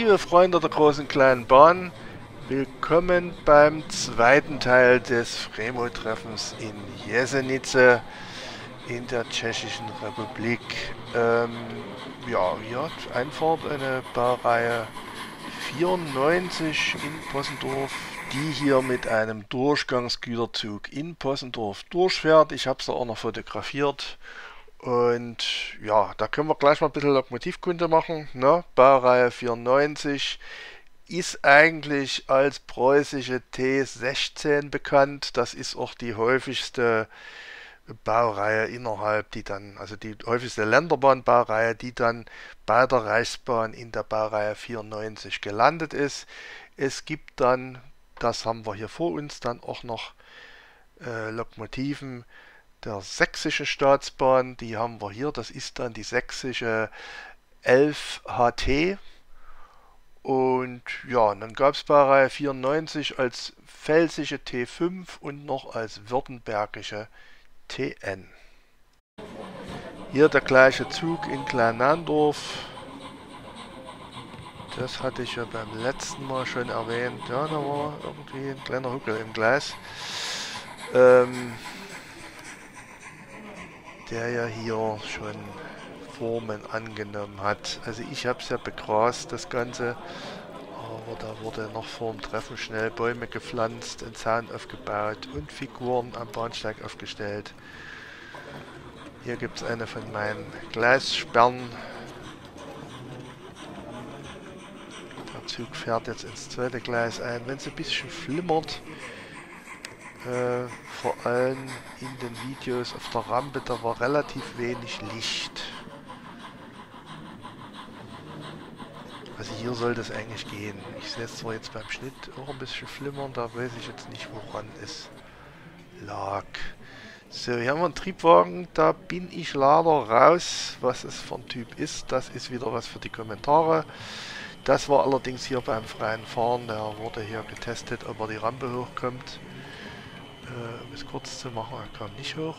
Liebe Freunde der großen kleinen Bahn, willkommen beim zweiten Teil des Fremo-Treffens in Jesenice in der Tschechischen Republik. Ja, hier hat Einfahrt eine Baureihe 94 in Possendorf, die hier mit einem Durchgangsgüterzug in Possendorf durchfährt. Ich habe es auch noch fotografiert. Und ja, da können wir gleich mal ein bisschen Lokomotivkunde machen. Ne? Baureihe 94 ist eigentlich als preußische T16 bekannt. Das ist auch die häufigste Baureihe innerhalb, also die häufigste Länderbahnbaureihe, die dann bei der Reichsbahn in der Baureihe 94 gelandet ist. Es gibt dann, das haben wir hier vor uns, dann auch noch Lokomotiven der sächsischen Staatsbahn, die haben wir hier, das ist dann die sächsische 11 HT. Und ja, und dann gab es Baureihe 94 als pfälzische T5 und noch als württembergische TN. Hier der gleiche Zug in Kleinandorf. Das hatte ich ja beim letzten Mal schon erwähnt. Ja, da war irgendwie ein kleiner Huckel im Gleis. Der ja hier schon Formen angenommen hat. Also ich habe es ja begrast, das Ganze, aber da wurde noch vor dem Treffen schnell Bäume gepflanzt, ein Zaun aufgebaut und Figuren am Bahnsteig aufgestellt. Hier gibt es eine von meinen Gleissperren. Der Zug fährt jetzt ins zweite Gleis ein. Wenn es ein bisschen flimmert, vor allem in den Videos auf der Rampe, da war relativ wenig Licht. Also hier soll das eigentlich gehen. Ich sehe es zwar jetzt beim Schnitt auch ein bisschen flimmern, da weiß ich jetzt nicht, woran es lag. So, hier haben wir einen Triebwagen, da bin ich leider raus, was es für ein Typ ist. Das ist wieder was für die Kommentare. Das war allerdings hier beim freien Fahren, der wurde hier getestet, ob er die Rampe hochkommt. Um es kurz zu machen, er kam nicht hoch.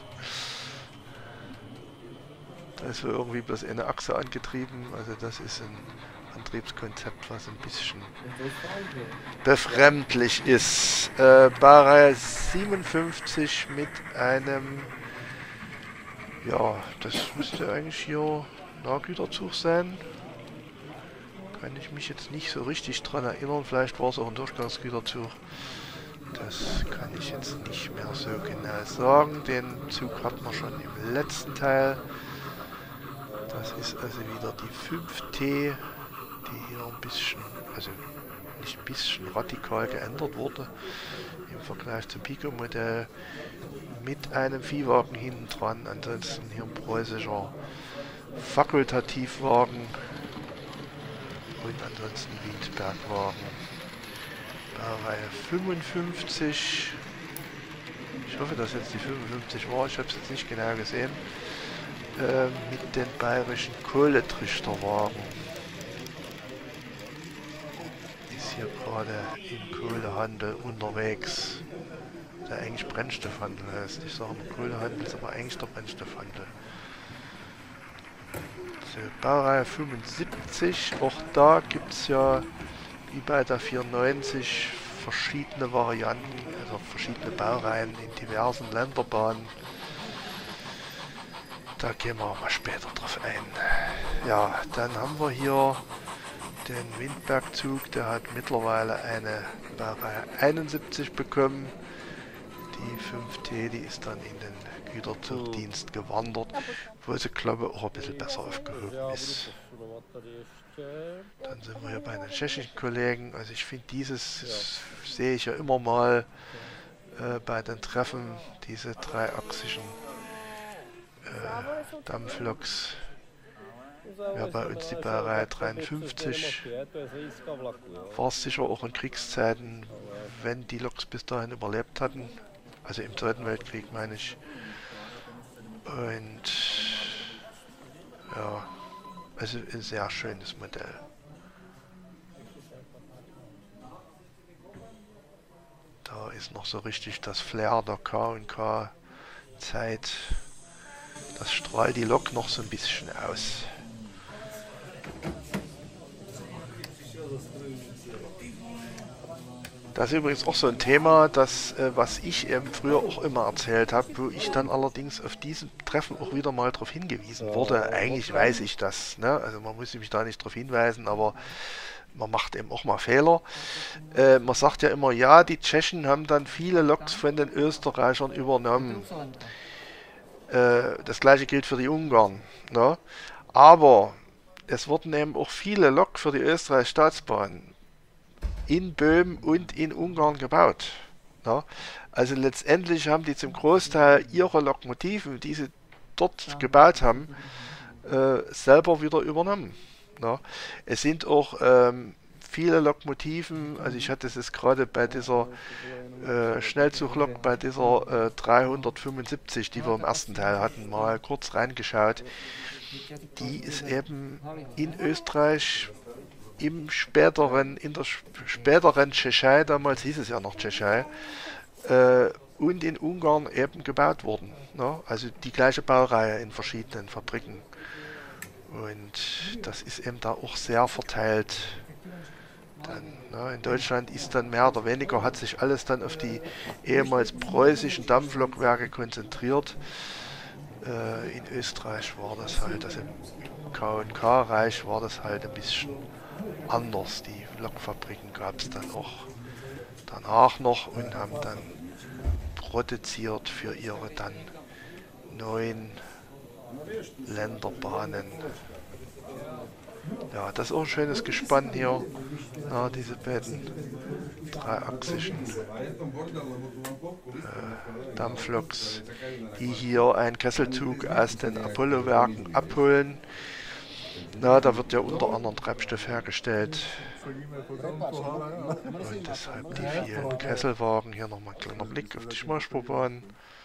Da ist wohl irgendwie bloß eine Achse angetrieben, also das ist ein Antriebskonzept, was ein bisschen befremdlich ist. Baureihe 57 mit einem, ja, das müsste eigentlich hier Nahgüterzug sein. Kann ich mich jetzt nicht so richtig dran erinnern, vielleicht war es auch ein Durchgangsgüterzug. Das kann ich jetzt nicht mehr so genau sagen. Den Zug hatten wir schon im letzten Teil. Das ist also wieder die 5T, die hier ein bisschen, also nicht ein bisschen, radikal geändert wurde im Vergleich zum Pico-Modell mit einem Viehwagen hinten dran. Ansonsten hier ein preußischer Fakultativwagen und ansonsten Windbergwagen. Baureihe 55. Ich hoffe, dass jetzt die 55 war. Ich habe es jetzt nicht genau gesehen. Mit den bayerischen Kohletrichterwagen. Ist hier gerade im Kohlehandel unterwegs. Der eigentlich Brennstoffhandel heißt. Ich sage immer Kohlehandel, ist aber eigentlich der Brennstoffhandel. So, Baureihe 75. Auch da gibt es ja wie bei der 94 verschiedene Varianten, also verschiedene Baureihen in diversen Länderbahnen. Da gehen wir mal später drauf ein. Ja, dann haben wir hier den Windbergzug, der hat mittlerweile eine Baureihe 71 bekommen. Die 5T, die ist dann in den Güterzugdienst gewandert, wo sie, glaube ich, auch ein bisschen besser aufgehoben ist. Dann sind wir hier bei den tschechischen Kollegen. Also ich finde dieses, sehe ich ja immer mal bei den Treffen, diese dreiachsigen Dampfloks. Ja, bei uns die Baureihe 53. War es sicher auch in Kriegszeiten, wenn die Loks bis dahin überlebt hatten. Also im Zweiten Weltkrieg meine ich. Und ja, also ein sehr schönes Modell. Da ist noch so richtig das Flair der K&K Zeit. Das strahlt die Lok noch so ein bisschen aus. Das ist übrigens auch so ein Thema, das, was ich eben früher auch immer erzählt habe, wo ich dann allerdings auf diesem Treffen auch wieder mal darauf hingewiesen wurde. Eigentlich weiß ich das, ne? Also man muss mich da nicht darauf hinweisen, aber man macht eben auch mal Fehler. Man sagt ja immer, ja, die Tschechen haben dann viele Loks von den Österreichern übernommen. Das gleiche gilt für die Ungarn. Ne? Aber es wurden eben auch viele Lok für die Österreichische Staatsbahn in Böhmen und in Ungarn gebaut. Ne? Also letztendlich haben die zum Großteil ihre Lokomotiven, die sie dort gebaut haben, selber wieder übernommen. Ne? Es sind auch viele Lokomotiven, also ich hatte es gerade bei dieser Schnellzuglok, bei dieser 375, die wir im ersten Teil hatten, mal kurz reingeschaut. Die ist eben in Österreich in der späteren Tschechei, damals hieß es ja noch Tschechei, und in Ungarn eben gebaut worden. Ne? Also die gleiche Baureihe in verschiedenen Fabriken. Und das ist eben da auch sehr verteilt. Dann, ne, in Deutschland ist dann mehr oder weniger, hat sich alles dann auf die ehemals preußischen Dampflokwerke konzentriert. In Österreich war das halt, also im K&K-Reich war das halt ein bisschen anders. Die Lokfabriken gab es dann auch danach noch und haben dann produziert für ihre dann neuen Länderbahnen. Ja, das ist auch ein schönes Gespann hier. Na, diese beiden dreiachsigen Dampfloks, die hier einen Kesselzug aus den Apollo-Werken abholen. Na, da wird ja unter anderem Treibstoff hergestellt. Und deshalb die vielen Kesselwagen. Hier nochmal ein kleiner Blick auf die Schmalspurbahn.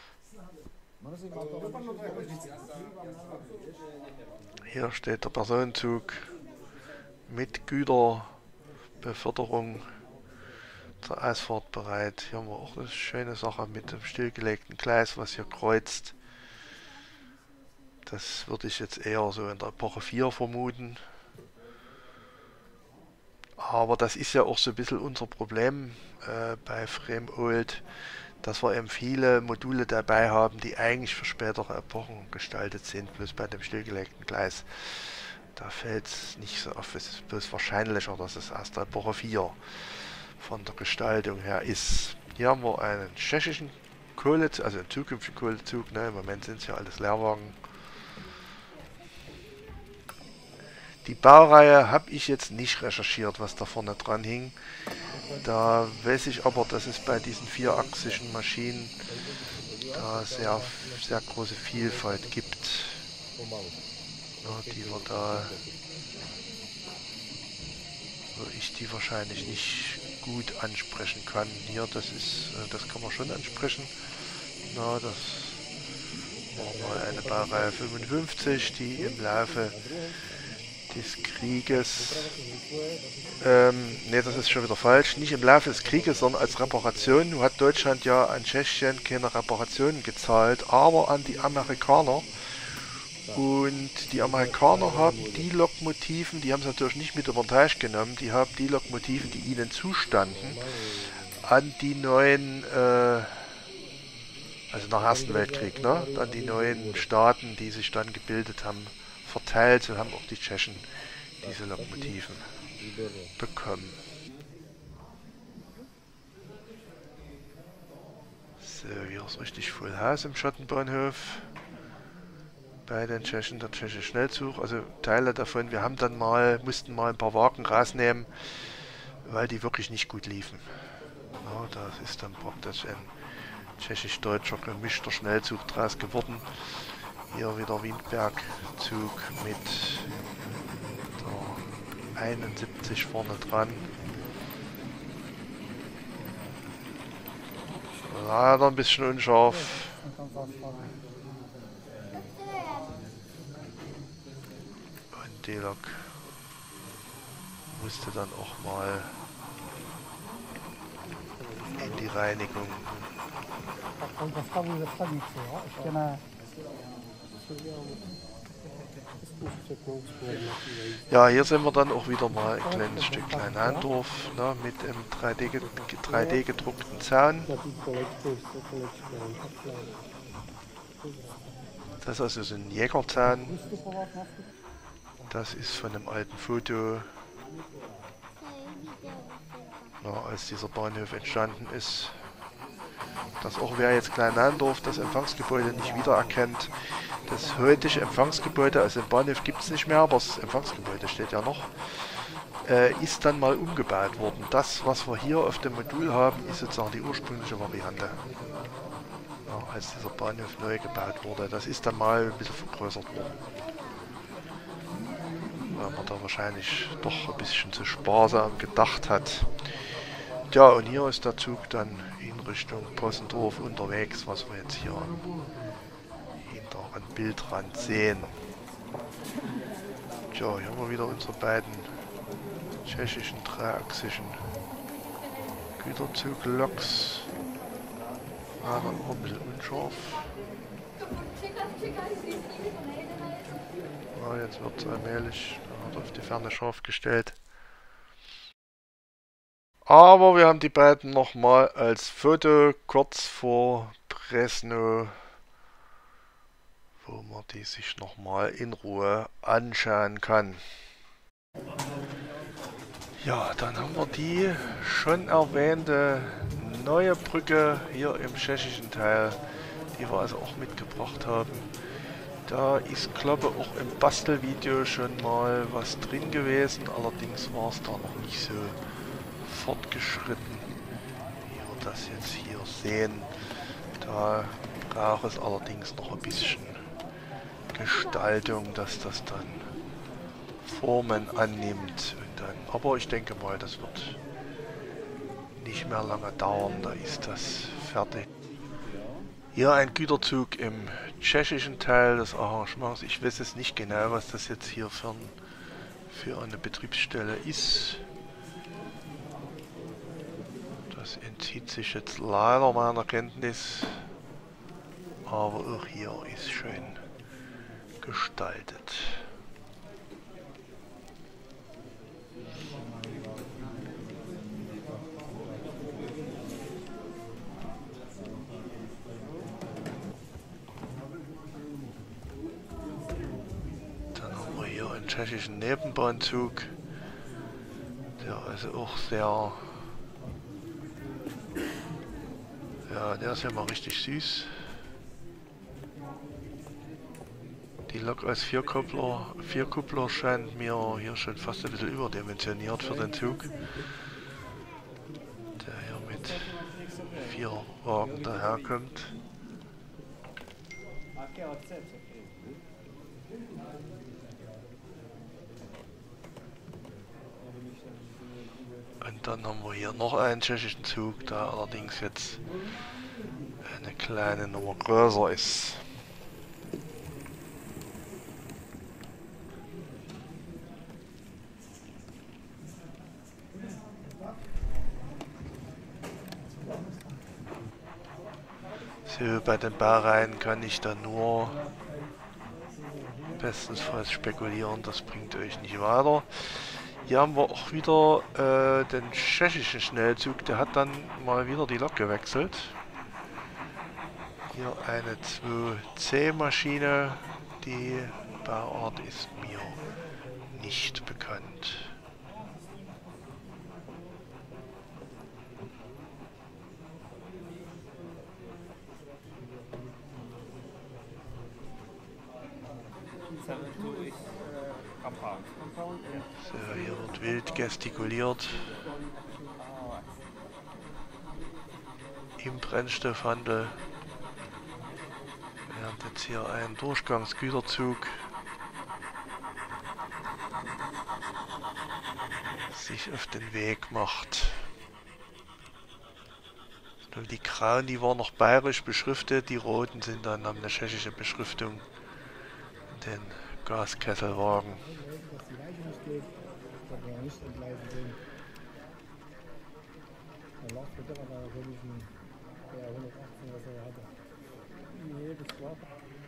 Hier steht der Personenzug mit Güterbeförderung zur Ausfahrt bereit. Hier haben wir auch eine schöne Sache mit dem stillgelegten Gleis, was hier kreuzt. Das würde ich jetzt eher so in der Epoche 4 vermuten. Aber das ist ja auch so ein bisschen unser Problem bei Frame Old, dass wir eben viele Module dabei haben, die eigentlich für spätere Epochen gestaltet sind, bloß bei dem stillgelegten Gleis. Da fällt es nicht so auf, es ist bloß wahrscheinlicher, dass es aus der Epoche 4 von der Gestaltung her ist. Hier haben wir einen tschechischen Kohlezug, also einen zukünftigen Kohlezug, ne? Im Moment sind es ja alles Leerwagen. Die Baureihe habe ich jetzt nicht recherchiert, was da vorne dran hing. Da weiß ich aber, dass es bei diesen vierachsigen Maschinen da sehr, sehr große Vielfalt gibt. Ja, die wir da, wo ich die wahrscheinlich nicht gut ansprechen kann. Hier, das kann man schon ansprechen. Na, das war mal eine Baureihe 55, die im Laufe des Krieges, ne, das ist schon wieder falsch, nicht im Laufe des Krieges, sondern als Reparation. Nun hat Deutschland ja an Tschechien keine Reparationen gezahlt, aber an die Amerikaner. Und die Amerikaner haben die Lokomotiven, die haben es natürlich nicht mit über den Teich genommen, die haben die Lokomotiven, die ihnen zustanden, an die neuen, also nach dem Ersten Weltkrieg, ne, an die neuen Staaten, die sich dann gebildet haben, verteilt. So haben auch die Tschechen diese Lokomotiven bekommen. So, hier ist richtig Full House im Schottenbahnhof. Bei den Tschechen, der tschechische Schnellzug, also Teile davon. Wir haben dann mussten mal ein paar Wagen rausnehmen, weil die wirklich nicht gut liefen. Ja, da ist dann praktisch ein tschechisch-deutscher gemischter Schnellzug draus geworden. Hier wieder Windberg-Zug mit der 71 vorne dran. Leider ein bisschen unscharf. Und die Lok musste dann auch mal in die Reinigung. Ja, hier sind wir dann auch wieder mal ein kleines Stück Kleinhandorf, ne, mit einem 3D gedruckten Zaun. Das ist also so ein Jägerzaun. Das ist von einem alten Foto, ja, als dieser Bahnhof entstanden ist. Dass auch wer jetzt Kleinhandorf das Empfangsgebäude nicht wiedererkennt. Das heutige Empfangsgebäude, also den Bahnhof gibt es nicht mehr, aber das Empfangsgebäude steht ja noch, ist dann mal umgebaut worden. Das, was wir hier auf dem Modul haben, ist sozusagen die ursprüngliche Variante. Ja, als dieser Bahnhof neu gebaut wurde. Das ist dann mal ein bisschen vergrößert worden. Weil man da wahrscheinlich doch ein bisschen zu sparsam gedacht hat. Ja, und hier ist der Zug dann in Richtung Possendorf unterwegs, was wir jetzt hier am hinteren Bildrand sehen. Tja, hier haben wir wieder unsere beiden tschechischen dreiachsigen Güterzugloks. Ah, dann auch ein bisschen unscharf. Ah, jetzt wird es allmählich, da wird auf die Ferne scharf gestellt. Aber wir haben die beiden nochmal als Foto kurz vor Bresno, wo man die sich nochmal in Ruhe anschauen kann. Ja, dann haben wir die schon erwähnte neue Brücke hier im tschechischen Teil, die wir also auch mitgebracht haben. Da ist, glaube ich, auch im Bastelvideo schon mal was drin gewesen, allerdings war es da noch nicht so fortgeschritten, wie wir das jetzt hier sehen. Da braucht es allerdings noch ein bisschen Gestaltung, dass das dann Formen annimmt. Und dann, aber ich denke mal, das wird nicht mehr lange dauern, da ist das fertig. Hier ein Güterzug im tschechischen Teil des Arrangements. Ich weiß es nicht genau, was das jetzt hier für eine Betriebsstelle ist. Das entzieht sich jetzt leider meiner Kenntnis. Aber auch hier ist schön gestaltet. Dann haben wir hier einen tschechischen Nebenbahnzug, der also auch sehr... Ja, der ist ja mal richtig süß. Die Lok als Vierkuppler scheint mir hier schon fast ein bisschen überdimensioniert für den Zug. Der hier mit 4 Wagen daherkommt. Und dann haben wir hier noch einen tschechischen Zug, der allerdings jetzt eine kleine Nummer größer ist. So, bei den Baureihen kann ich da nur bestensfalls spekulieren, das bringt euch nicht weiter. Hier haben wir auch wieder den tschechischen Schnellzug, der hat dann mal wieder die Lok gewechselt. Hier eine 2C-Maschine, die Bauart ist mir nicht bekannt. So, hier wird wild gestikuliert. Im Brennstoffhandel. Während jetzt hier ein Durchgangsgüterzug sich auf den Weg macht. Und die grauen, die waren noch bayerisch beschriftet, die roten sind dann haben eine tschechische Beschriftung. Den Gaskesselwagen.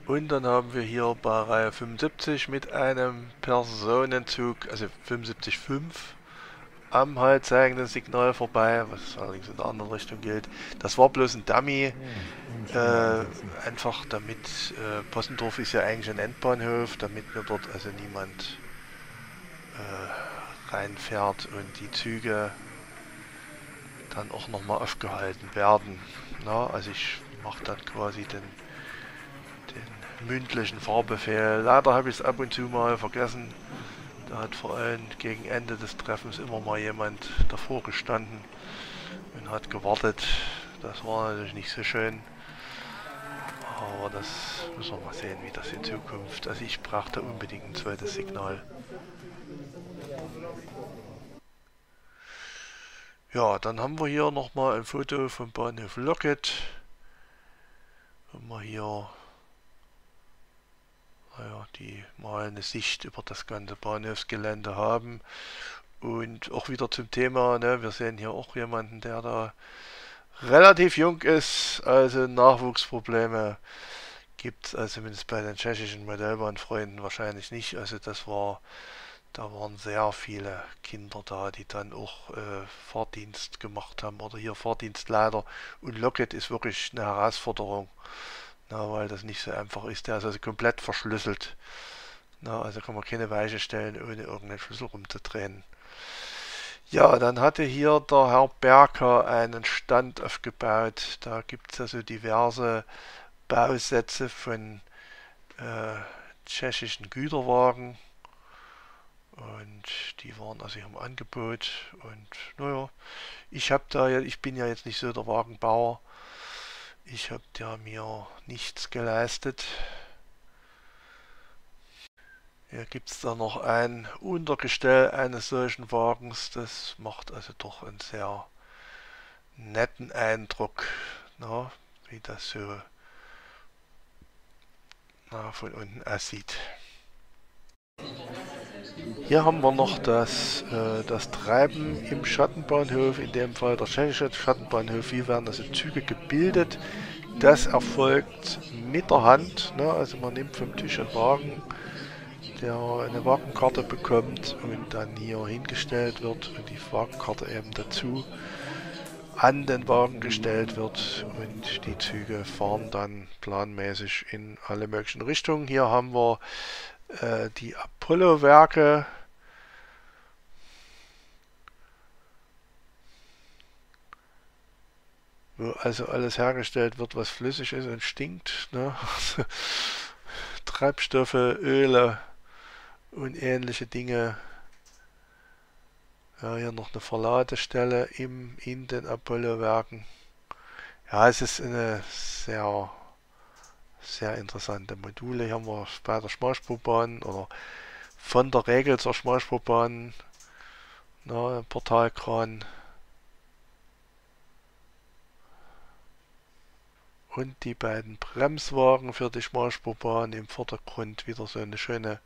Und dann haben wir hier bei Reihe 75 mit einem Personenzug, also 75.5, am halt zeigenden Signal vorbei, was allerdings in der anderen Richtung gilt. Das war bloß ein Dummy, einfach damit, Possendorf ist ja eigentlich ein Endbahnhof, damit mir dort also niemand reinfährt und die Züge dann auch nochmal aufgehalten werden. Na, also ich mache dann quasi den mündlichen Fahrbefehl. Leider habe ich es ab und zu mal vergessen. Da hat vor allem gegen Ende des Treffens immer mal jemand davor gestanden und hat gewartet. Das war natürlich nicht so schön. Aber das müssen wir mal sehen, wie das in Zukunft. Also ich brauchte unbedingt ein zweites Signal. Ja, dann haben wir hier nochmal ein Foto vom Bahnhof Locket. Wenn wir hier die mal eine Sicht über das ganze Bahnhofsgelände haben. Und auch wieder zum Thema, ne, wir sehen hier auch jemanden, der da relativ jung ist, also Nachwuchsprobleme gibt es also zumindest bei den tschechischen Modellbahnfreunden wahrscheinlich nicht. Also da waren sehr viele Kinder da, die dann auch Fahrdienst gemacht haben oder hier Fahrdienstleiter. Und Locket ist wirklich eine Herausforderung, na, weil das nicht so einfach ist. Der ist also komplett verschlüsselt. Na, also kann man keine Weiche stellen, ohne irgendeinen Schlüssel rumzudrehen. Ja, dann hatte hier der Herr Berker einen Stand aufgebaut. Da gibt es also diverse Bausätze von tschechischen Güterwagen. Und die waren also im Angebot. Und naja, ich bin ja jetzt nicht so der Wagenbauer. Ich habe da mir nichts geleistet. Hier gibt es da noch ein Untergestell eines solchen Wagens. Das macht also doch einen sehr netten Eindruck, na, wie das so von unten aussieht. Hier haben wir noch das Treiben im Schattenbahnhof, in dem Fall der tschechische Schattenbahnhof. Wie werden also Züge gebildet? Das erfolgt mit der Hand, ne? Also man nimmt vom Tisch einen Wagen, der eine Wagenkarte bekommt und dann hier hingestellt wird und die Wagenkarte eben dazu an den Wagen gestellt wird und die Züge fahren dann planmäßig in alle möglichen Richtungen. Hier haben wir die Apollo-Werke. Wo also alles hergestellt wird, was flüssig ist und stinkt. Ne? Treibstoffe, Öle und ähnliche Dinge. Ja, hier noch eine Verladestelle in den Apollo-Werken. Ja, es ist eine sehr interessante Module. Hier haben wir bei der Schmalspurbahn oder von der Regel zur Schmalspurbahn, na, Portalkran. Und die beiden Bremswagen für die Schmalspurbahn im Vordergrund. Wieder so ein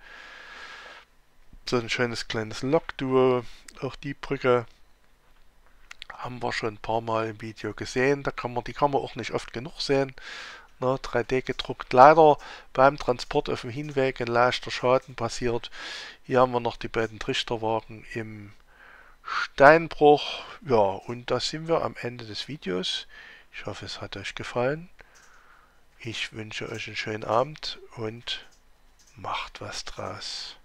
schönes kleines Lokduo. Auch die Brücke haben wir schon ein paar Mal im Video gesehen. Die kann man auch nicht oft genug sehen. 3D gedruckt. Leider beim Transport auf dem Hinweg ein leichter Schaden passiert. Hier haben wir noch die beiden Trichterwagen im Steinbruch. Ja, und da sind wir am Ende des Videos. Ich hoffe, es hat euch gefallen. Ich wünsche euch einen schönen Abend und macht was draus.